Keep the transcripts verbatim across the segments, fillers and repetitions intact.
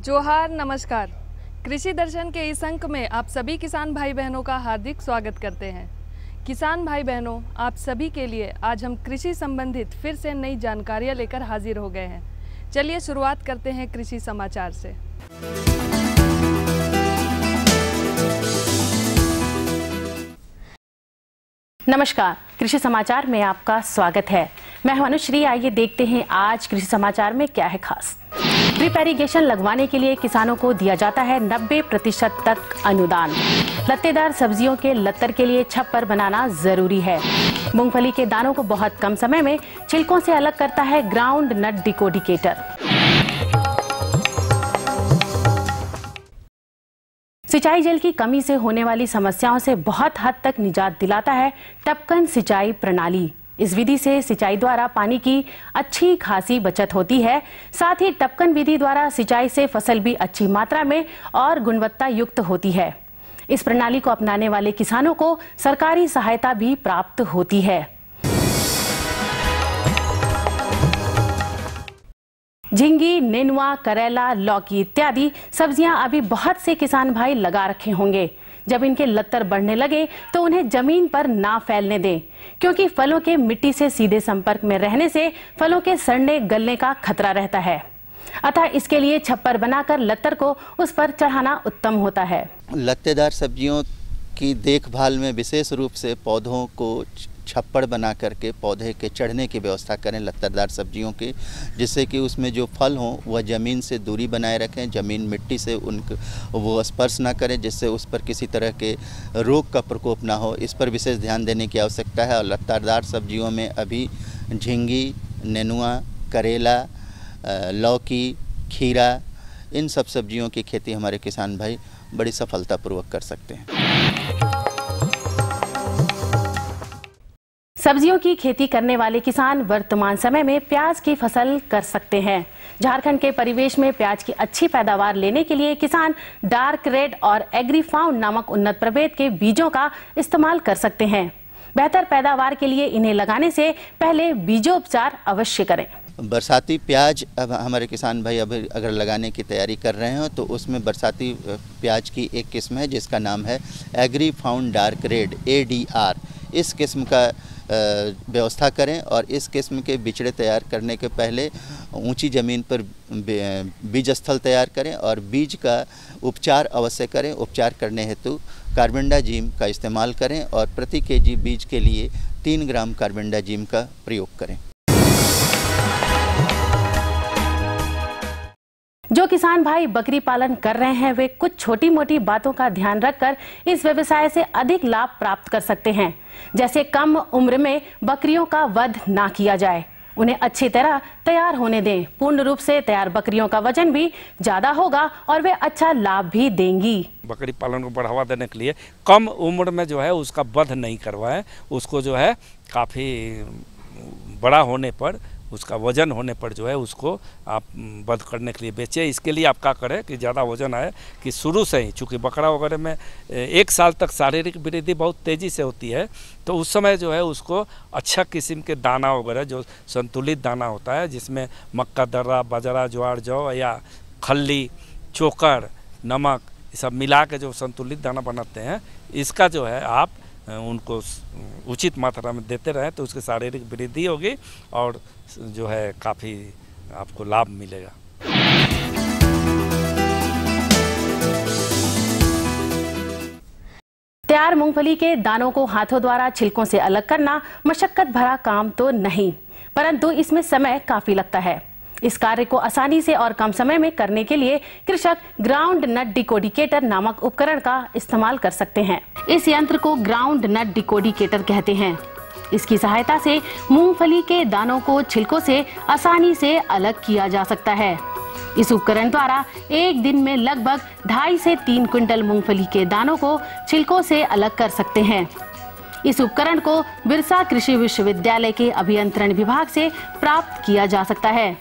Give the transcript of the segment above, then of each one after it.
जोहार, नमस्कार। कृषि दर्शन के इस अंक में आप सभी किसान भाई बहनों का हार्दिक स्वागत करते हैं। किसान भाई बहनों, आप सभी के लिए आज हम कृषि संबंधित फिर से नई जानकारियां लेकर हाजिर हो गए हैं। चलिए शुरुआत करते हैं कृषि समाचार से। नमस्कार, कृषि समाचार में आपका स्वागत है। मैं हूं अनुश्री। आइए देखते हैं आज कृषि समाचार में क्या है खास। ड्रिप इरिगेशन लगवाने के लिए किसानों को दिया जाता है नब्बे प्रतिशत तक अनुदान। लत्तेदार सब्जियों के लत्तर के लिए छप्पर बनाना जरूरी है। मूंगफली के दानों को बहुत कम समय में छिलकों से अलग करता है ग्राउंड नट डिकोडिकेटर। सिंचाई जल की कमी से होने वाली समस्याओं से बहुत हद तक निजात दिलाता है टपकन सिंचाई प्रणाली। इस विधि से सिंचाई द्वारा पानी की अच्छी खासी बचत होती है। साथ ही टपकन विधि द्वारा सिंचाई से फसल भी अच्छी मात्रा में और गुणवत्ता युक्त होती है। इस प्रणाली को अपनाने वाले किसानों को सरकारी सहायता भी प्राप्त होती है। झींगी, नेनुआ, करेला, लौकी इत्यादि सब्जियां अभी बहुत से किसान भाई लगा रखे होंगे। जब इनके लत्तर बढ़ने लगे तो उन्हें जमीन पर ना फैलने दें, क्योंकि फलों के मिट्टी से सीधे संपर्क में रहने से फलों के सड़ने गलने का खतरा रहता है। अतः इसके लिए छप्पर बनाकर लत्तर को उस पर चढ़ाना उत्तम होता है। लत्तेदार सब्जियों की देखभाल में विशेष रूप से पौधों को छप्पर बना करके पौधे के चढ़ने की व्यवस्था करें लत्तेदार सब्जियों की, जिससे कि उसमें जो फल हों वह ज़मीन से दूरी बनाए रखें, ज़मीन मिट्टी से उनको वो स्पर्श ना करें, जिससे उस पर किसी तरह के रोग का प्रकोप ना हो। इस पर विशेष ध्यान देने की आवश्यकता है। और लत्तेदार सब्जियों में अभी झींगी, नेनुआ, करेला, लौकी, खीरा, इन सब सब्जियों की खेती हमारे किसान भाई बड़ी सफलतापूर्वक कर सकते हैं। सब्जियों की खेती करने वाले किसान वर्तमान समय में प्याज की फसल कर सकते हैं। झारखंड के परिवेश में प्याज की अच्छी पैदावार लेने के लिए किसान डार्क रेड और एग्रीफाउंड नामक उन्नत प्रभेद के बीजों का इस्तेमाल कर सकते हैं। बेहतर पैदावार के लिए इन्हें लगाने से पहले बीजोपचार अवश्य करें। बरसाती प्याज अब हमारे किसान भाई अभी अगर लगाने की तैयारी कर रहे हो तो उसमें बरसाती प्याज की एक किस्म है जिसका नाम है Agrifound dark red A D R. इस किस्म का व्यवस्था करें और इस किस्म के बिचड़े तैयार करने के पहले ऊंची ज़मीन पर बीज स्थल तैयार करें और बीज का उपचार अवश्य करें। उपचार करने हेतु कार्बेंडाजिम का इस्तेमाल करें और प्रति केजी बीज के लिए तीन ग्राम कार्बेंडाजिम का प्रयोग करें। जो किसान भाई बकरी पालन कर रहे हैं वे कुछ छोटी मोटी बातों का ध्यान रखकर इस व्यवसाय से अधिक लाभ प्राप्त कर सकते हैं। जैसे कम उम्र में बकरियों का वध ना किया जाए, उन्हें अच्छी तरह तैयार होने दें। पूर्ण रूप से तैयार बकरियों का वजन भी ज्यादा होगा और वे अच्छा लाभ भी देंगी। बकरी पालन को बढ़ावा देने के लिए कम उम्र में जो है उसका वध नहीं करवाएं, उसको जो है काफ़ी बड़ा होने पर उसका वजन होने पर जो है उसको आप वध करने के लिए बेचें। इसके लिए आप क्या करें कि ज़्यादा वजन आए कि शुरू से ही, चूँकि बकरा वगैरह में एक साल तक शारीरिक वृद्धि बहुत तेज़ी से होती है, तो उस समय जो है उसको अच्छा किस्म के दाना वगैरह जो संतुलित दाना होता है, जिसमें मक्का, दर्रा, बाजरा, ज्वार, जौ या खल्ली, चोकर, नमक, ये सब मिला के जो संतुलित दाना बनाते हैं, इसका जो है आप उनको उचित मात्रा में देते रहें तो उसकी शारीरिक वृद्धि होगी और जो है काफ़ी आपको लाभ मिलेगा। तैयार मूंगफली के दानों को हाथों द्वारा छिलकों से अलग करना मशक्कत भरा काम तो नहीं, परंतु इसमें समय काफी लगता है। इस कार्य को आसानी से और कम समय में करने के लिए कृषक ग्राउंड नट डिकोडिकेटर नामक उपकरण का इस्तेमाल कर सकते हैं। इस यंत्र को ग्राउंड नट डिकोडिकेटर कहते हैं। इसकी सहायता से मूंगफली के दानों को छिलकों से आसानी से अलग किया जा सकता है। इस उपकरण द्वारा एक दिन में लगभग ढाई से तीन क्विंटल मूंगफली के दानों को छिलकों से अलग कर सकते हैं। इस उपकरण को बिरसा कृषि विश्वविद्यालय के अभियंत्रण विभाग से प्राप्त किया जा सकता है।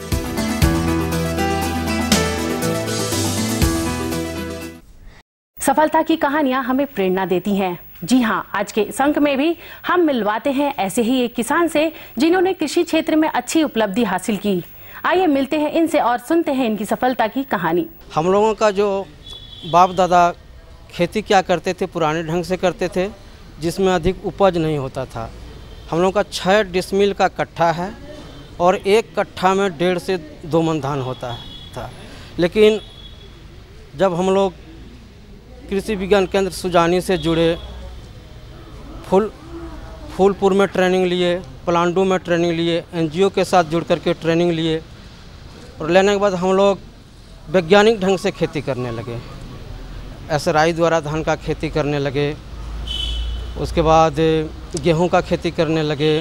सफलता की कहानियां हमें प्रेरणा देती हैं। जी हाँ, आज के इस अंक में भी हम मिलवाते हैं ऐसे ही एक किसान से जिन्होंने कृषि क्षेत्र में अच्छी उपलब्धि हासिल की। आइए मिलते हैं इनसे और सुनते हैं इनकी सफलता की कहानी। हम लोगों का जो बाप दादा खेती क्या करते थे, पुराने ढंग से करते थे, जिसमें अधिक उपज नहीं होता था। हम लोगों का छः डिसमिल का कट्ठा है और एक कट्ठा में डेढ़ से दो मन धान होता है था। लेकिन जब हम लोग कृषि विज्ञान केंद्र सुजानी से जुड़े, फुल फूलपुर में ट्रेनिंग लिए, पलांडू में ट्रेनिंग लिए, एनजीओ के साथ जुड़ करके ट्रेनिंग लिए और लेने के बाद हम लोग वैज्ञानिक ढंग से खेती करने लगे। एसराई द्वारा धान का खेती करने लगे, उसके बाद गेहूं का खेती करने लगे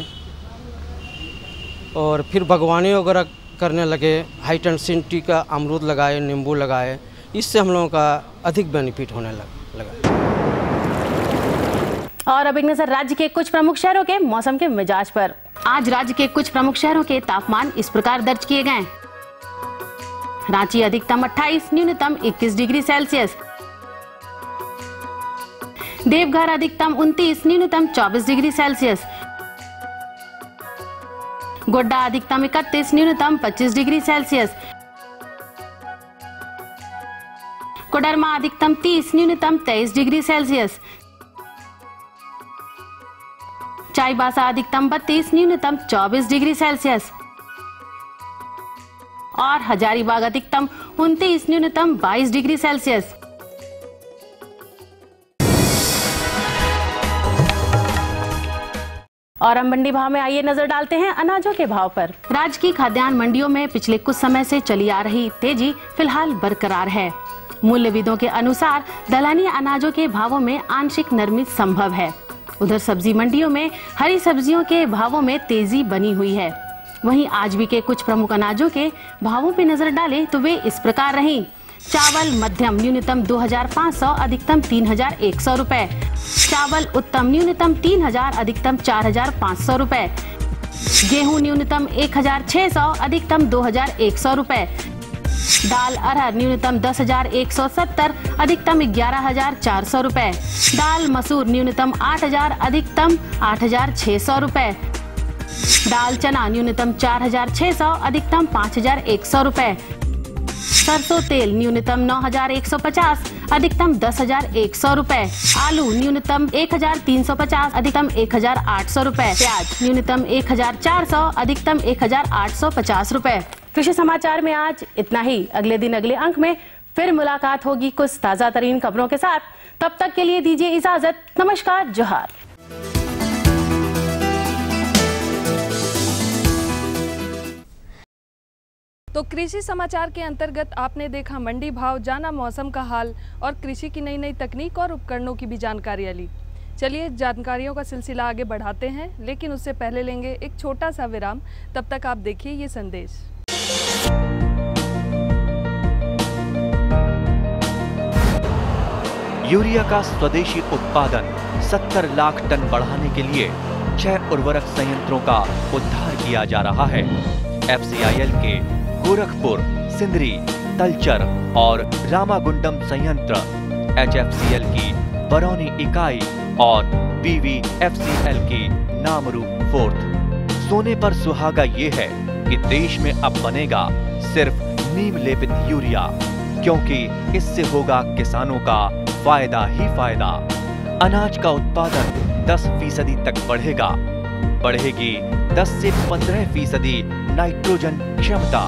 और फिर बागवानी वगैरह करने लगे। हाईटेंसिटी का अमरूद लगाए, नींबू लगाए, इससे हम लोगों का अधिक बेनिफिट होने लगा। और अब एक नजर राज्य के कुछ प्रमुख शहरों के मौसम के मिजाज पर। आज राज्य के कुछ प्रमुख शहरों के तापमान इस प्रकार दर्ज किए गए। रांची अधिकतम अट्ठाईस, न्यूनतम इक्कीस डिग्री सेल्सियस। देवघर अधिकतम उनतीस, न्यूनतम चौबीस डिग्री सेल्सियस। गोड्डा अधिकतम इकतीस, न्यूनतम पच्चीस डिग्री सेल्सियस। कोडरमा अधिकतम तीस, न्यूनतम तेईस डिग्री सेल्सियस। चाईबासा अधिकतम बत्तीस, न्यूनतम चौबीस डिग्री सेल्सियस और हजारीबाग अधिकतम उनतीस, न्यूनतम बाईस डिग्री सेल्सियस। और हम मंडी भाव में आइए नजर डालते हैं अनाजों के भाव पर। राज्य की खाद्यान्न मंडियों में पिछले कुछ समय से चली आ रही तेजी फिलहाल बरकरार है। मूल्यविदों के अनुसार दलहनी अनाजों के भावों में आंशिक नरमी संभव है। उधर सब्जी मंडियों में हरी सब्जियों के भावों में तेजी बनी हुई है। वहीं आज भी के कुछ प्रमुख अनाजों के भावों पर नजर डालें तो वे इस प्रकार रहीं। चावल मध्यम न्यूनतम दो हजार पाँच सौ, अधिकतम तीन हजार एक सौ रुपए। चावल उत्तम न्यूनतम तीन हजार, अधिकतम चार हजार पाँच सौ रुपए। गेहूं न्यूनतम एक हजार छह सौ, अधिकतम दो हजार एक सौ रुपए। दाल अरहर न्यूनतम दस हजार एक सौ सत्तर, अधिकतम ग्यारह हजार चार सौ रुपए। दाल मसूर न्यूनतम आठ हजार, अधिकतम आठ हजार छह सौ रुपए। दाल चना न्यूनतम चार हजार छह सौ, अधिकतम पाँच हजार एक सौ रुपए। सरसों तेल न्यूनतम नौ हजार एक सौ पचास, अधिकतम दस हजार एक सौ रुपए। आलू न्यूनतम एक हजार तीन सौ पचास, अधिकतम एक हजार आठ सौ रुपए। प्याज न्यूनतम एक हजार चार सौ, अधिकतम एक हजार आठ सौ पचास रुपए। कृषि समाचार में आज इतना ही। अगले दिन अगले अंक में फिर मुलाकात होगी कुछ ताजा तरीन खबरों के साथ। तब तक के लिए दीजिए इजाजत। नमस्कार, जोहार। तो कृषि समाचार के अंतर्गत आपने देखा मंडी भाव, जाना मौसम का हाल और कृषि की नई नई तकनीक और उपकरणों की भी जानकारियाँ ली। चलिए जानकारियों का सिलसिला आगे बढ़ाते हैं, लेकिन उससे पहले लेंगे एक छोटा सा विराम। तब तक आप देखिए ये संदेश। यूरिया का स्वदेशी उत्पादन सत्तर लाख टन बढ़ाने के लिए छह उर्वरक संयंत्रों का उद्धार किया जा रहा है। एफ सी आई एल के गोरखपुर, सिंदरी, तलचर और रामागुंडम संयंत्र, एच एफ सी एल की बरौनी इकाई और B V F C L की नामरू फोर्थ। सोने पर सुहागा ये है कि देश में अब बनेगा सिर्फ नीम लेपित यूरिया, क्योंकि इससे होगा किसानों का फायदा ही फायदा। अनाज का उत्पादन दस फीसदी तक बढ़ेगा। बढ़ेगी दस से पंद्रह फीसदी नाइट्रोजन क्षमता।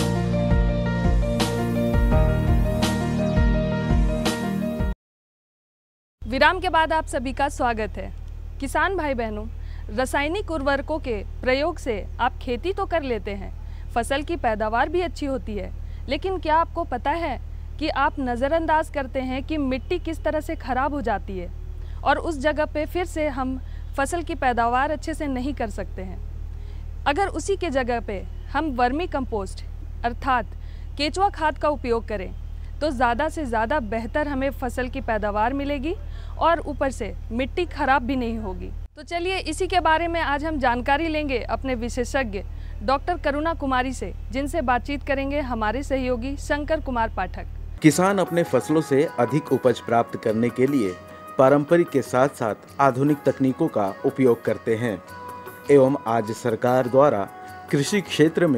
विराम के बाद आप सभी का स्वागत है। किसान भाई बहनों, रासायनिक उर्वरकों के प्रयोग से आप खेती तो कर लेते हैं, फसल की पैदावार भी अच्छी होती है, लेकिन क्या आपको पता है कि आप नज़रअंदाज करते हैं कि मिट्टी किस तरह से खराब हो जाती है और उस जगह पे फिर से हम फसल की पैदावार अच्छे से नहीं कर सकते हैं। अगर उसी के जगह पे हम वर्मी कंपोस्ट अर्थात केचुआ खाद का उपयोग करें तो ज़्यादा से ज़्यादा बेहतर हमें फसल की पैदावार मिलेगी और ऊपर से मिट्टी खराब भी नहीं होगी। तो चलिए इसी के बारे में आज हम जानकारी लेंगे अपने विशेषज्ञ डॉक्टर करुणा कुमारी से, जिनसे बातचीत करेंगे हमारे सहयोगी शंकर कुमार पाठक। किसान अपने फसलों से अधिक उपज प्राप्त करने के लिए पारंपरिक के साथ साथ आधुनिक तकनीकों का उपयोग करते हैं एवं आज सरकार द्वारा कृषि क्षेत्र में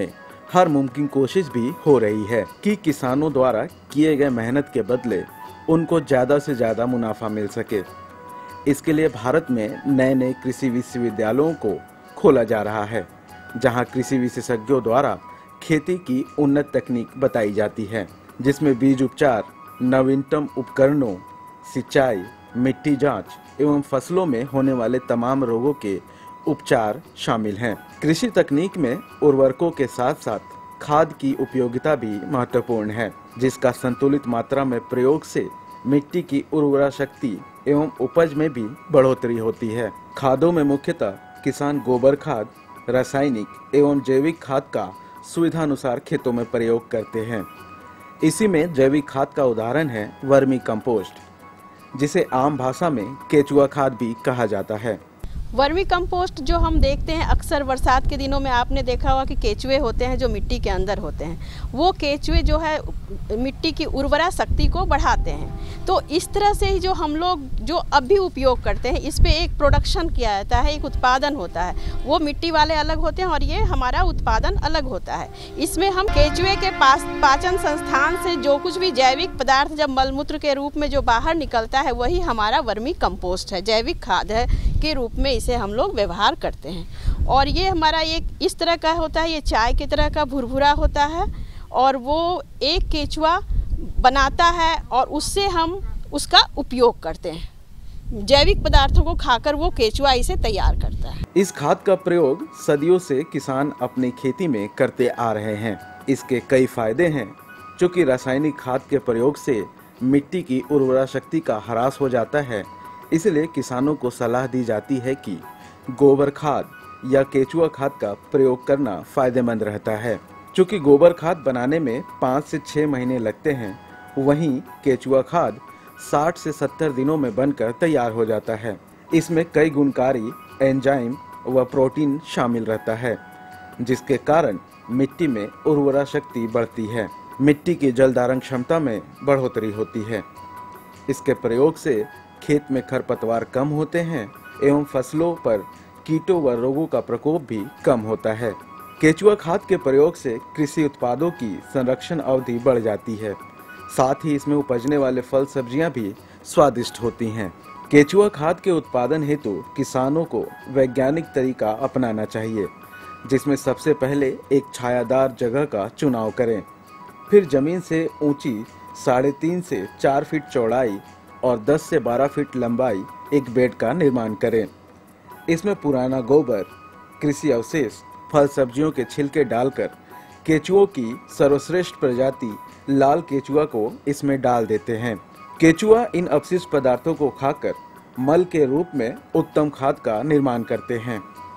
हर मुमकिन कोशिश भी हो रही है कि किसानों द्वारा किए गए मेहनत के बदले उनको ज्यादा से ज्यादा मुनाफा मिल सके। इसके लिए भारत में नए नए कृषि विश्वविद्यालयों को खोला जा रहा है, जहां कृषि विशेषज्ञों द्वारा खेती की उन्नत तकनीक बताई जाती है, जिसमें बीज उपचार, नवीनतम उपकरणों, सिंचाई, मिट्टी जांच एवं फसलों में होने वाले तमाम रोगों के उपचार शामिल हैं। कृषि तकनीक में उर्वरकों के साथ साथ खाद की उपयोगिता भी महत्वपूर्ण है, जिसका संतुलित मात्रा में प्रयोग से मिट्टी की उर्वरा शक्ति एवं उपज में भी बढ़ोतरी होती है। खादों में मुख्यतः किसान गोबर खाद, रासायनिक एवं जैविक खाद का सुविधानुसार खेतों में प्रयोग करते हैं। इसी में जैविक खाद का उदाहरण है वर्मी कंपोस्ट, जिसे आम भाषा में केचुआ खाद भी कहा जाता है। वर्मी कंपोस्ट जो हम देखते हैं अक्सर बरसात के दिनों में, आपने देखा होगा कि केचुए होते हैं जो मिट्टी के अंदर होते हैं, वो केचुए जो है मिट्टी की उर्वरा शक्ति को बढ़ाते हैं। तो इस तरह से ही जो हम लोग जो अब भी उपयोग करते हैं, इस पे एक प्रोडक्शन किया जाता है, एक उत्पादन होता है। वो मिट्टी वाले अलग होते हैं और ये हमारा उत्पादन अलग होता है। इसमें हम केचुए के पास पाचन संस्थान से जो कुछ भी जैविक पदार्थ जब मलमूत्र के रूप में जो बाहर निकलता है, वही हमारा वर्मी कंपोस्ट है, जैविक खाद है के रूप में इसे हम लोग व्यवहार करते हैं। और ये हमारा एक इस तरह का होता है, ये चाय की तरह का भुरभुरा होता है और वो एक केचुआ बनाता है और उससे हम उसका उपयोग करते हैं। जैविक पदार्थों को खाकर वो केचुआ इसे तैयार करता है। इस खाद का प्रयोग सदियों से किसान अपनी खेती में करते आ रहे हैं। इसके कई फायदे हैं, क्योंकि रासायनिक खाद के प्रयोग से मिट्टी की उर्वरा शक्ति का ह्रास हो जाता है। इसलिए किसानों को सलाह दी जाती है कि गोबर खाद या केचुआ खाद का प्रयोग करना फायदेमंद रहता है। चूँकि गोबर खाद बनाने में पाँच से छः महीने लगते हैं, वहीं केचुआ खाद साठ से सत्तर दिनों में बनकर तैयार हो जाता है। इसमें कई गुणकारी एंजाइम व प्रोटीन शामिल रहता है, जिसके कारण मिट्टी में उर्वरा शक्ति बढ़ती है, मिट्टी की जल धारण क्षमता में बढ़ोतरी होती है। इसके प्रयोग से खेत में खरपतवार कम होते हैं एवं फसलों पर कीटों व रोगों का प्रकोप भी कम होता है। केचुआ खाद के प्रयोग से कृषि उत्पादों की संरक्षण अवधि बढ़ जाती है, साथ ही इसमें उपजने वाले फल सब्जियां भी स्वादिष्ट होती हैं। केचुआ खाद के उत्पादन हेतु किसानों को वैज्ञानिक तरीका अपनाना चाहिए, जिसमें सबसे पहले एक छायादार जगह का चुनाव करें, फिर जमीन से ऊंची साढ़े तीन से चार फीट चौड़ाई और दस से बारह फीट लंबाई एक बेड का निर्माण करें। इसमें पुराना गोबर, कृषि अवशेष, फल सब्जियों के छिलके डालकर केचुओं की सर्वश्रेष्ठ प्रजाति लाल केचुआ को इसमें डाल देते हैं। केचुआ इन अपशिष्ट पदार्थों को खाकर मल के रूप में उत्तम खाद का निर्माण करते हैं।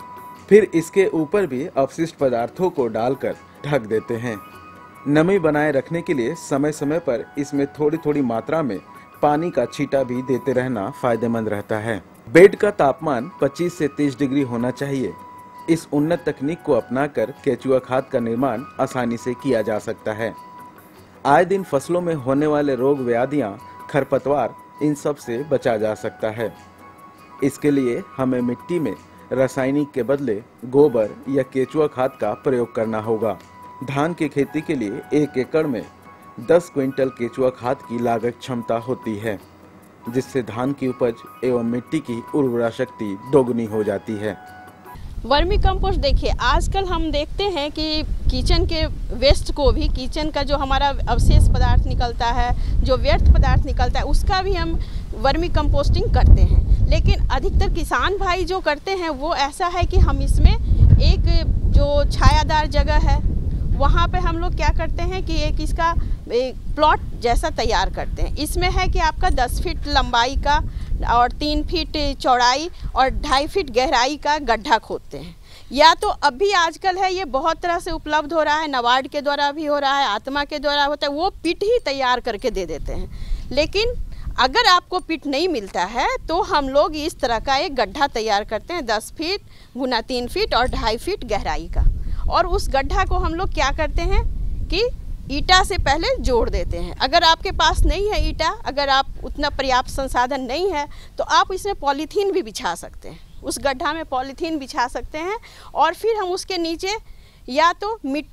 फिर इसके ऊपर भी अपशिष्ट पदार्थों को डालकर ढक देते हैं। नमी बनाए रखने के लिए समय समय पर इसमें थोड़ी थोड़ी मात्रा में पानी का छींटा भी देते रहना फायदेमंद रहता है। बेड का तापमान पच्चीस से तीस डिग्री होना चाहिए। इस उन्नत तकनीक को अपनाकर केचुआ खाद का निर्माण आसानी से किया जा सकता है। आए दिन फसलों में होने वाले रोग, व्याधियां, खरपतवार, इन सब से बचा जा सकता है। इसके लिए हमें मिट्टी में रासायनिक के बदले गोबर या केचुआ खाद का प्रयोग करना होगा। धान की खेती के लिए एक एकड़ में दस क्विंटल केचुआ खाद की लागत क्षमता होती है, जिससे धान की उपज एवं मिट्टी की उर्वरा शक्ति दोगुनी हो जाती है। वर्मी कंपोस्ट देखिए, आजकल हम देखते हैं कि किचन के वेस्ट को भी, किचन का जो हमारा अवशेष पदार्थ निकलता है, जो व्यर्थ पदार्थ निकलता है, उसका भी हम वर्मी कंपोस्टिंग करते हैं। लेकिन अधिकतर किसान भाई जो करते हैं वो ऐसा है कि हम इसमें एक जो छायादार जगह है वहाँ पे हम लोग क्या करते हैं कि एक इसका एक प्लॉट जैसा तैयार करते हैं। इसमें है कि आपका दस फीट लंबाई का और तीन फीट चौड़ाई और ढाई फीट गहराई का गड्ढा खोदते हैं। या तो अभी आजकल है ये बहुत तरह से उपलब्ध हो रहा है, नबार्ड के द्वारा भी हो रहा है, आत्मा के द्वारा होता है, वो पिट ही तैयार करके दे देते हैं। लेकिन अगर आपको पिट नहीं मिलता है तो हम लोग इस तरह का एक गड्ढा तैयार करते हैं, दस फीट गुना तीन फीट और ढाई फीट गहराई का। और उस गड्ढा को हम लोग क्या करते हैं कि ईटा से पहले जोड़ देते हैं। अगर आपके पास नहीं है ईटा, अगर आप उतना पर्याप्त संसाधन नहीं है, तो आप इसमें पॉलीथीन भी बिछा सकते हैं। उस गड्ढा में पॉलीथीन बिछा सकते हैं और फिर हम उसके नीचे या तो मिट्टी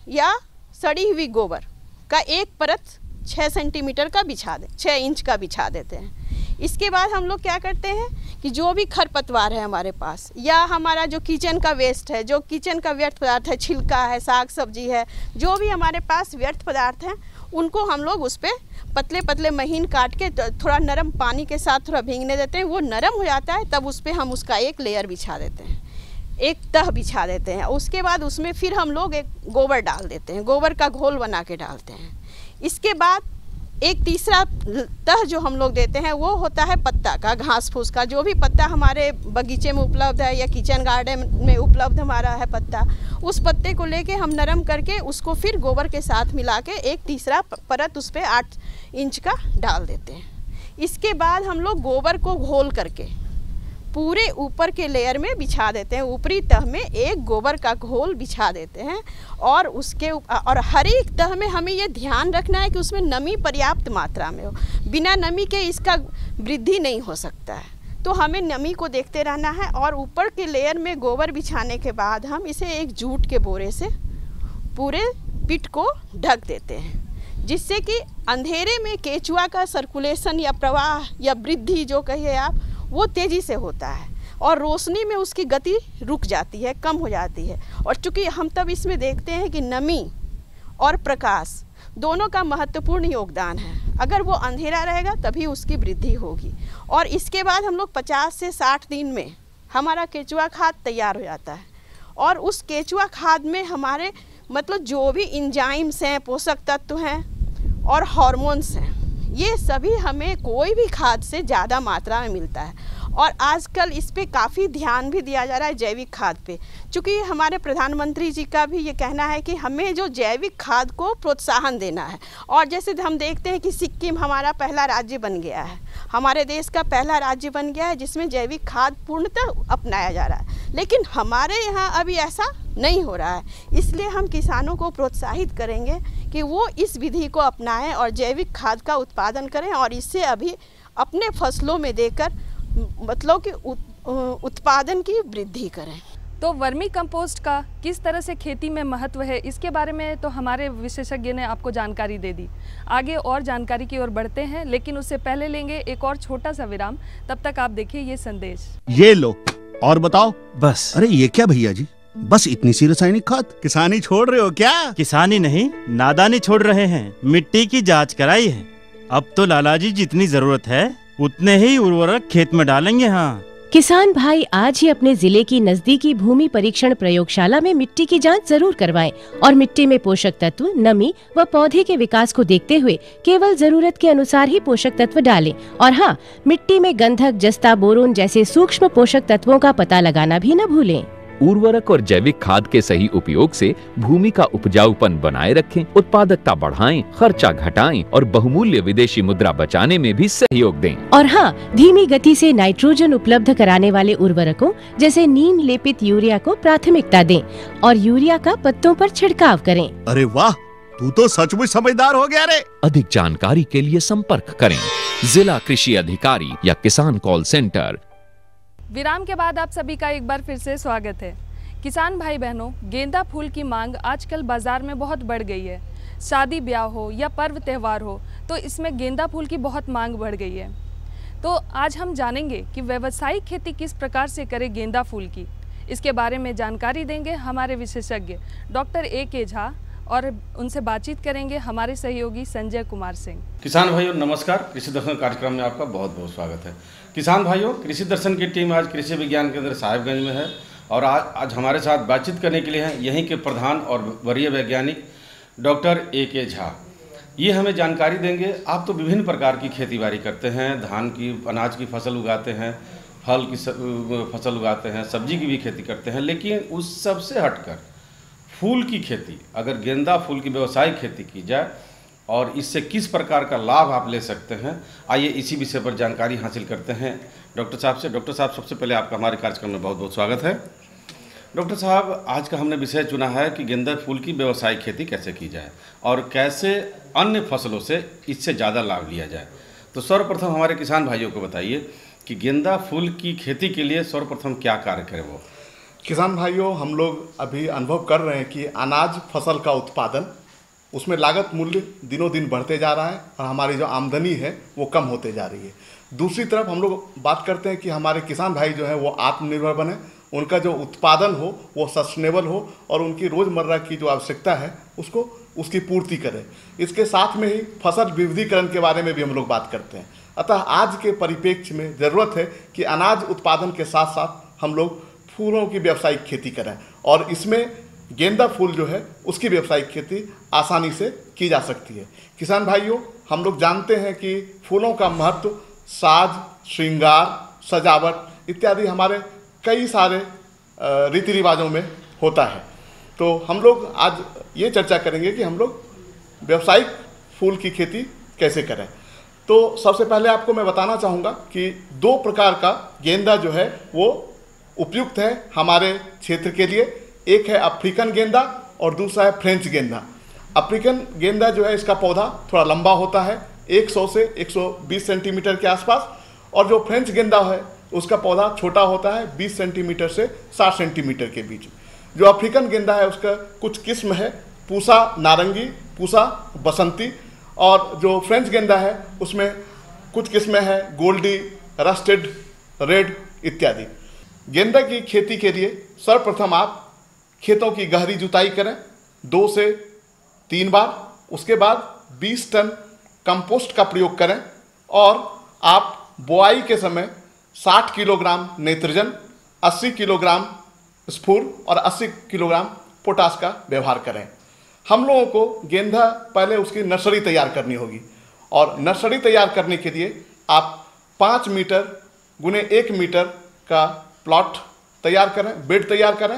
या सड़ी हुई गोबर का एक परत छः सेंटीमीटर का बिछा दे छः इंच का बिछा देते हैं। इसके बाद हम लोग क्या करते हैं कि जो भी खरपतवार है हमारे पास या हमारा जो किचन का वेस्ट है, जो किचन का व्यर्थ पदार्थ है, छिलका है, साग सब्जी है, जो भी हमारे पास व्यर्थ पदार्थ हैं उनको हम लोग उस पर पतले पतले महीन काट के थोड़ा नरम पानी के साथ थोड़ा भीगने देते हैं। वो नरम हो जाता है तब उस पर हम उसका एक लेयर बिछा देते हैं, एक तह बिछा देते हैं। उसके बाद उसमें फिर हम लोग एक गोबर डाल देते हैं, गोबर का घोल बना के डालते हैं। इसके बाद एक तीसरा तह जो हम लोग देते हैं वो होता है पत्ता का, घास फूस का। जो भी पत्ता हमारे बगीचे में उपलब्ध है या किचन गार्डन में उपलब्ध हमारा है पत्ता, उस पत्ते को लेके हम नरम करके उसको फिर गोबर के साथ मिला के एक तीसरा परत उस पर आठ इंच का डाल देते हैं। इसके बाद हम लोग गोबर को घोल करके पूरे ऊपर के लेयर में बिछा देते हैं, ऊपरी तह में एक गोबर का घोल बिछा देते हैं। और उसके और हर एक तह में हमें ये ध्यान रखना है कि उसमें नमी पर्याप्त मात्रा में हो, बिना नमी के इसका वृद्धि नहीं हो सकता है। तो हमें नमी को देखते रहना है। और ऊपर के लेयर में गोबर बिछाने के बाद हम इसे एक जूट के बोरे से पूरे पिट को ढक देते हैं, जिससे कि अंधेरे में केचुआ का सर्कुलेशन या प्रवाह या वृद्धि जो कहिए आप, वो तेज़ी से होता है और रोशनी में उसकी गति रुक जाती है, कम हो जाती है। और चूँकि हम तब इसमें देखते हैं कि नमी और प्रकाश दोनों का महत्वपूर्ण योगदान है। अगर वो अंधेरा रहेगा तभी उसकी वृद्धि होगी। और इसके बाद हम लोग पचास से साठ दिन में हमारा केचुआ खाद तैयार हो जाता है। और उस केचुआ खाद में हमारे मतलब जो भी इंजाइम्स हैं, पोषक तत्व हैं और हार्मोन्स हैं, ये सभी हमें कोई भी खाद से ज़्यादा मात्रा में मिलता है। और आजकल इस पे काफ़ी ध्यान भी दिया जा रहा है जैविक खाद पे, क्योंकि हमारे प्रधानमंत्री जी का भी ये कहना है कि हमें जो जैविक खाद को प्रोत्साहन देना है। और जैसे हम देखते हैं कि सिक्किम हमारा पहला राज्य बन गया है, हमारे देश का पहला राज्य बन गया है जिसमें जैविक खाद पूर्णतः अपनाया जा रहा है। लेकिन हमारे यहाँ अभी ऐसा नहीं हो रहा है। इसलिए हम किसानों को प्रोत्साहित करेंगे कि वो इस विधि को अपनाएं और जैविक खाद का उत्पादन करें और इससे अभी अपने फसलों में देकर मतलब कि उत्पादन की वृद्धि करें। तो वर्मी कंपोस्ट का किस तरह से खेती में महत्व है, इसके बारे में तो हमारे विशेषज्ञ ने आपको जानकारी दे दी। आगे और जानकारी की ओर बढ़ते हैं, लेकिन उससे पहले लेंगे एक और छोटा सा विराम। तब तक आप देखिए ये संदेश। ये लो और बताओ। बस। अरे ये क्या भैया जी, बस इतनी सी रासायनिक खाद? किसानी छोड़ रहे हो क्या? किसानी नहीं, नादानी छोड़ रहे हैं। मिट्टी की जांच कराई है। अब तो लाला जी जितनी जरूरत है उतने ही उर्वरक खेत में डालेंगे। हाँ, किसान भाई आज ही अपने जिले की नजदीकी भूमि परीक्षण प्रयोगशाला में मिट्टी की जांच जरूर करवाएं और मिट्टी में पोषक तत्व, नमी व पौधे के विकास को देखते हुए केवल जरूरत के अनुसार ही पोषक तत्व डालें। और हाँ, मिट्टी में गंधक, जस्ता, बोरोन जैसे सूक्ष्म पोषक तत्वों का पता लगाना भी न भूलें। उर्वरक और जैविक खाद के सही उपयोग से भूमि का उपजाऊपन बनाए रखें, उत्पादकता बढ़ाएं, खर्चा घटाएं और बहुमूल्य विदेशी मुद्रा बचाने में भी सहयोग दें। और हाँ, धीमी गति से नाइट्रोजन उपलब्ध कराने वाले उर्वरकों जैसे नीम लेपित यूरिया को प्राथमिकता दें और यूरिया का पत्तों पर छिड़काव करें। अरे वाह, तू तो सचमुच समझदार हो गया रे। अधिक जानकारी के लिए संपर्क करें जिला कृषि अधिकारी या किसान कॉल सेंटर। विराम के बाद आप सभी का एक बार फिर से स्वागत है। किसान भाई बहनों, गेंदा फूल की मांग आजकल बाजार में बहुत बढ़ गई है। शादी ब्याह हो या पर्व त्यौहार हो तो इसमें गेंदा फूल की बहुत मांग बढ़ गई है। तो आज हम जानेंगे कि व्यावसायिक खेती किस प्रकार से करें गेंदा फूल की। इसके बारे में जानकारी देंगे हमारे विशेषज्ञ डॉक्टर ए के झा और उनसे बातचीत करेंगे हमारे सहयोगी संजय कुमार सिंह। किसान भाइयों नमस्कार, कृषि दर्शन कार्यक्रम में आपका बहुत बहुत स्वागत है। किसान भाइयों, कृषि दर्शन की टीम आज कृषि विज्ञान केंद्र साहिबगंज में है और आज आज हमारे साथ बातचीत करने के लिए हैं यहीं के प्रधान और वरीय वैज्ञानिक डॉक्टर ए के झा। ये हमें जानकारी देंगे। आप तो विभिन्न प्रकार की खेती बाड़ी करते हैं, धान की, अनाज की फसल उगाते हैं, फल की फसल उगाते हैं, सब्जी की भी खेती करते हैं, लेकिन उस सब से हटकर फूल की खेती, अगर गेंदा फूल की व्यवसायिक खेती की जाए और इससे किस प्रकार का लाभ आप ले सकते हैं, आइए इसी विषय पर जानकारी हासिल करते हैं डॉक्टर साहब से। डॉक्टर साहब, सबसे पहले आपका हमारे कार्यक्रम में बहुत बहुत स्वागत है। डॉक्टर साहब, आज का हमने विषय चुना है कि गेंदा फूल की व्यवसायिक खेती कैसे की जाए और कैसे अन्य फसलों से इससे ज़्यादा लाभ लिया जाए। तो सर्वप्रथम हमारे किसान भाइयों को बताइए कि गेंदा फूल की खेती के लिए सर्वप्रथम क्या कार्य करें वो? किसान भाइयों, हम लोग अभी अनुभव कर रहे हैं कि अनाज फसल का उत्पादन, उसमें लागत मूल्य दिनों दिन बढ़ते जा रहा है और हमारी जो आमदनी है वो कम होते जा रही है। दूसरी तरफ हम लोग बात करते हैं कि हमारे किसान भाई जो हैं वो आत्मनिर्भर बने, उनका जो उत्पादन हो वो सस्टेनेबल हो और उनकी रोज़मर्रा की जो आवश्यकता है उसको उसकी पूर्ति करें। इसके साथ में ही फसल विविधीकरण के बारे में भी हम लोग बात करते हैं। अतः आज के परिप्रेक्ष्य में ज़रूरत है कि अनाज उत्पादन के साथ साथ हम लोग फूलों की व्यावसायिक खेती करें और इसमें गेंदा फूल जो है उसकी व्यावसायिक खेती आसानी से की जा सकती है। किसान भाइयों, हम लोग जानते हैं कि फूलों का महत्व साज, श्रृंगार, सजावट इत्यादि हमारे कई सारे रीति रिवाजों में होता है। तो हम लोग आज ये चर्चा करेंगे कि हम लोग व्यावसायिक फूल की खेती कैसे करें। तो सबसे पहले आपको मैं बताना चाहूँगा कि दो प्रकार का गेंदा जो है वो उपयुक्त है हमारे क्षेत्र के लिए। एक है अफ्रीकन गेंदा और दूसरा है फ्रेंच गेंदा। अफ्रीकन गेंदा जो है इसका पौधा थोड़ा लंबा होता है, सौ से एक सौ बीस सेंटीमीटर के आसपास, और जो फ्रेंच गेंदा है उसका पौधा छोटा होता है, बीस सेंटीमीटर से साठ सेंटीमीटर के बीच। जो अफ्रीकन गेंदा है उसका कुछ किस्म है पूसा नारंगी, पूसा बसंती, और जो फ्रेंच गेंदा है उसमें कुछ किस्में हैं गोल्डी, रस्टेड, रेड इत्यादि। गेंदा की खेती के लिए सर्वप्रथम आप खेतों की गहरी जुताई करें दो से तीन बार। उसके बाद बीस टन कंपोस्ट का प्रयोग करें और आप बुआई के समय साठ किलोग्राम नाइट्रोजन, अस्सी किलोग्राम स्फूर और अस्सी किलोग्राम पोटास का व्यवहार करें। हम लोगों को गेंदा पहले उसकी नर्सरी तैयार करनी होगी और नर्सरी तैयार करने के लिए आप पाँच मीटर गुने एक मीटर का प्लॉट तैयार करें, बेड तैयार करें।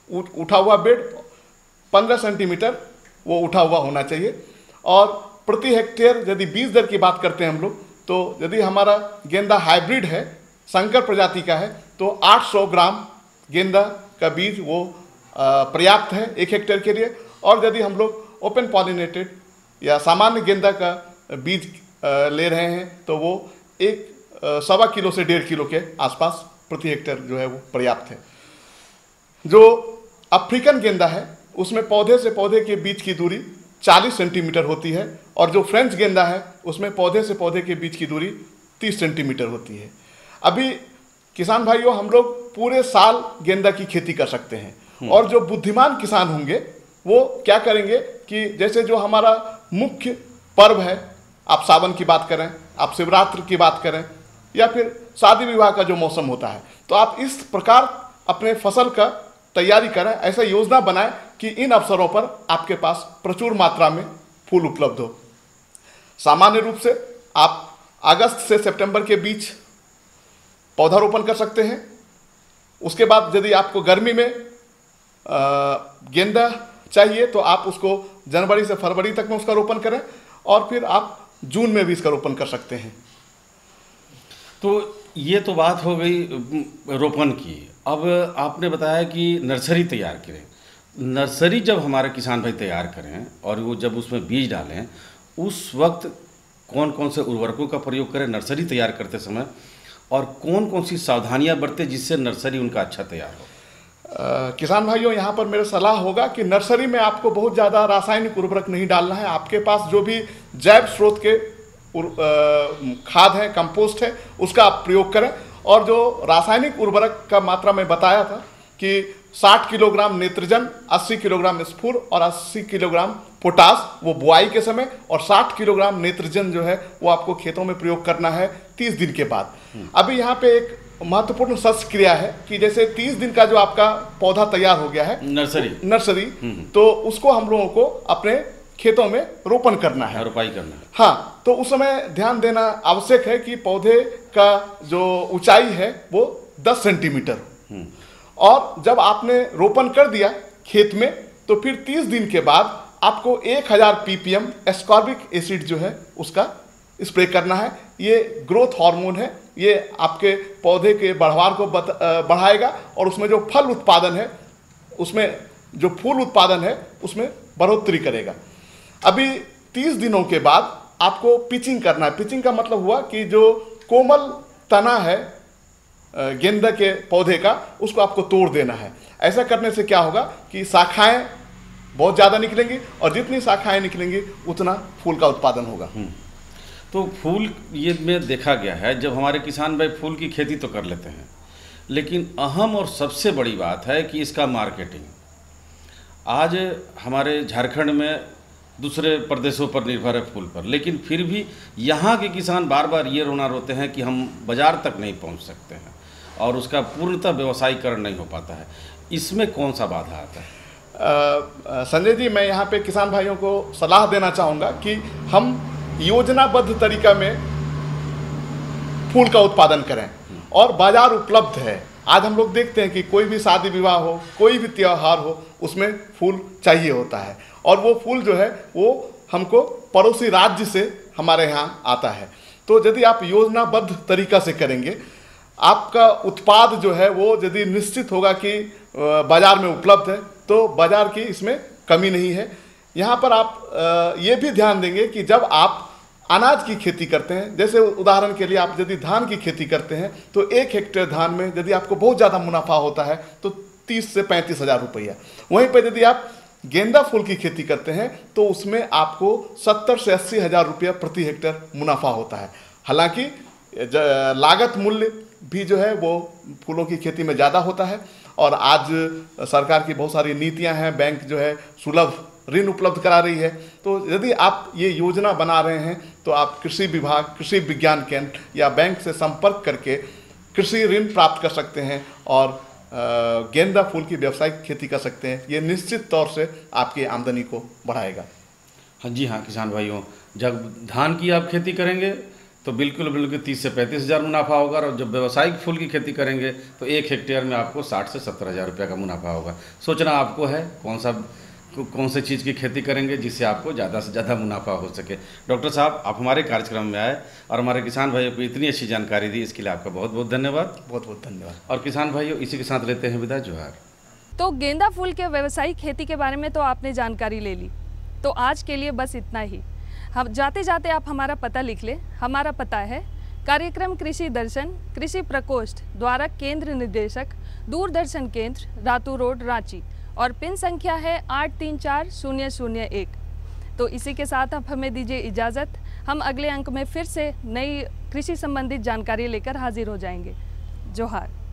उठा हुआ बेड पंद्रह सेंटीमीटर वो उठा हुआ होना चाहिए। और प्रति हेक्टेयर यदि बीज दर की बात करते हैं हम लोग, तो यदि हमारा गेंदा हाइब्रिड है, संकर प्रजाति का है, तो आठ सौ ग्राम गेंदा का बीज वो पर्याप्त है एक हेक्टेयर के लिए। और यदि हम लोग ओपन पॉलिनेटेड या सामान्य गेंदा का बीज ले रहे हैं तो वो एक सवा किलो से डेढ़ किलो के आसपास प्रति हेक्टेयर जो है वो पर्याप्त है। जो अफ्रीकन गेंदा है उसमें पौधे से पौधे के बीच की दूरी चालीस सेंटीमीटर होती है और जो फ्रेंच गेंदा है उसमें पौधे से पौधे के बीच की दूरी तीस सेंटीमीटर होती है। अभी किसान भाइयों, हम लोग पूरे साल गेंदा की खेती कर सकते हैं और जो बुद्धिमान किसान होंगे वो क्या करेंगे कि जैसे जो हमारा मुख्य पर्व है, आप सावन की बात करें, आप शिवरात्रि की बात करें या फिर शादी विवाह का जो मौसम होता है, तो आप इस प्रकार अपने फसल का तैयारी करें, ऐसा योजना बनाएं कि इन अवसरों पर आपके पास प्रचुर मात्रा में फूल उपलब्ध हो। सामान्य रूप से आप अगस्त से सितंबर के बीच पौधारोपण कर सकते हैं। उसके बाद यदि आपको गर्मी में गेंदा चाहिए तो आप उसको जनवरी से फरवरी तक में उसका रोपण करें और फिर आप जून में भी इसका रोपण कर सकते हैं। तो ये तो बात हो गई रोपण की। अब आपने बताया कि नर्सरी तैयार करें। नर्सरी जब हमारे किसान भाई तैयार करें और वो जब उसमें बीज डालें, उस वक्त कौन कौन से उर्वरकों का प्रयोग करें नर्सरी तैयार करते समय, और कौन कौन सी सावधानियां बरतें जिससे नर्सरी उनका अच्छा तैयार हो? आ, किसान भाइयों, यहाँ पर मेरा सलाह होगा कि नर्सरी में आपको बहुत ज़्यादा रासायनिक उर्वरक नहीं डालना है। आपके पास जो भी जैव स्रोत के खाद है, कंपोस्ट है, उसका आप प्रयोग करें। और जो रासायनिक उर्वरक का मात्रा मैं बताया था कि साठ किलोग्राम नाइट्रोजन, अस्सी किलोग्राम स्फूर और अस्सी किलोग्राम पोटास, वो बुआई के समय, और साठ किलोग्राम नाइट्रोजन जो है वो आपको खेतों में प्रयोग करना है तीस दिन के बाद। अभी यहाँ पे एक महत्वपूर्ण शस्त्र क्रिया है कि जैसे तीस दिन का जो आपका पौधा तैयार हो गया है नर्सरी नर्सरी तो उसको हम लोगों को अपने खेतों में रोपण करना है, रोपाई करना है। हाँ, तो उस समय ध्यान देना आवश्यक है कि पौधे का जो ऊंचाई है वो दस सेंटीमीटर, और जब आपने रोपण कर दिया खेत में तो फिर तीस दिन के बाद आपको एक हज़ार पीपीएम एस्कॉर्बिक एसिड जो है उसका स्प्रे करना है। ये ग्रोथ हार्मोन है, ये आपके पौधे के बढ़वार को बढ़ाएगा और उसमें जो फल उत्पादन है, उसमें जो फूल उत्पादन है उसमें बढ़ोतरी करेगा। अभी तीस दिनों के बाद आपको पिचिंग करना है। पिचिंग का मतलब हुआ कि जो कोमल तना है गेंदा के पौधे का, उसको आपको तोड़ देना है। ऐसा करने से क्या होगा कि शाखाएं बहुत ज़्यादा निकलेंगी और जितनी शाखाएं निकलेंगी उतना फूल का उत्पादन होगा। तो फूल ये में देखा गया है, जब हमारे किसान भाई फूल की खेती तो कर लेते हैं, लेकिन अहम और सबसे बड़ी बात है कि इसका मार्केटिंग। आज हमारे झारखंड में दूसरे प्रदेशों पर निर्भर है फूल पर, लेकिन फिर भी यहाँ के किसान बार बार ये रोना रोते हैं कि हम बाज़ार तक नहीं पहुँच सकते हैं और उसका पूर्णतः व्यवसायीकरण नहीं हो पाता है। इसमें कौन सा बाधा आता है? संजय जी, मैं यहाँ पे किसान भाइयों को सलाह देना चाहूँगा कि हम योजनाबद्ध तरीका में फूल का उत्पादन करें और बाज़ार उपलब्ध है। आज हम लोग देखते हैं कि कोई भी शादी विवाह हो, कोई भी त्यौहार हो, उसमें फूल चाहिए होता है और वो फूल जो है वो हमको पड़ोसी राज्य से हमारे यहाँ आता है। तो यदि आप योजनाबद्ध तरीका से करेंगे, आपका उत्पाद जो है वो यदि निश्चित होगा कि बाज़ार में उपलब्ध है, तो बाज़ार की इसमें कमी नहीं है। यहाँ पर आप ये भी ध्यान देंगे कि जब आप अनाज की खेती करते हैं, जैसे उदाहरण के लिए आप यदि धान की खेती करते हैं, तो एक हेक्टेयर धान में यदि आपको बहुत ज़्यादा मुनाफा होता है तो तीस से पैंतीस हज़ार रुपया। वहीं पर यदि आप गेंदा फूल की खेती करते हैं तो उसमें आपको सत्तर से अस्सी हज़ार रुपया प्रति हेक्टेयर मुनाफा होता है। हालांकि लागत मूल्य भी जो है वो फूलों की खेती में ज़्यादा होता है और आज सरकार की बहुत सारी नीतियां हैं, बैंक जो है सुलभ ऋण उपलब्ध करा रही है। तो यदि आप ये योजना बना रहे हैं तो आप कृषि विभाग, कृषि विज्ञान केंद्र या बैंक से संपर्क करके कृषि ऋण प्राप्त कर सकते हैं और गेंदा फूल की व्यावसायिक खेती कर सकते हैं। ये निश्चित तौर से आपकी आमदनी को बढ़ाएगा। हाँ जी हाँ किसान भाइयों, जब धान की आप खेती करेंगे तो बिल्कुल बिल्कुल तीस से पैंतीस हज़ार मुनाफा होगा और जब व्यावसायिक फूल की खेती करेंगे तो एक हेक्टेयर में आपको साठ से सत्तर हज़ार रुपये का मुनाफा होगा। सोचना आपको है कौन सा कौन से चीज़ की खेती करेंगे जिससे आपको ज़्यादा से ज़्यादा मुनाफा हो सके। डॉक्टर साहब, आप हमारे कार्यक्रम में आए और हमारे किसान भाइयों को इतनी अच्छी जानकारी दी, इसके लिए आपका बहुत बहुत धन्यवाद। बहुत बहुत धन्यवाद। और किसान भाइयों, इसी के साथ लेते हैं विदा। जोहार। तो गेंदा फूल के व्यावसायिक खेती के बारे में तो आपने जानकारी ले ली, तो आज के लिए बस इतना ही। हम जाते जाते आप हमारा पता लिख लें। हमारा पता है कार्यक्रम कृषि दर्शन, कृषि प्रकोष्ठ द्वारा केंद्र निदेशक, दूरदर्शन केंद्र, रातू रोड, रांची, और पिन संख्या है आठ तीन चार शून्य शून्य एक। तो इसी के साथ आप हमें दीजिए इजाज़त। हम अगले अंक में फिर से नई कृषि संबंधित जानकारी लेकर हाजिर हो जाएंगे। जोहार।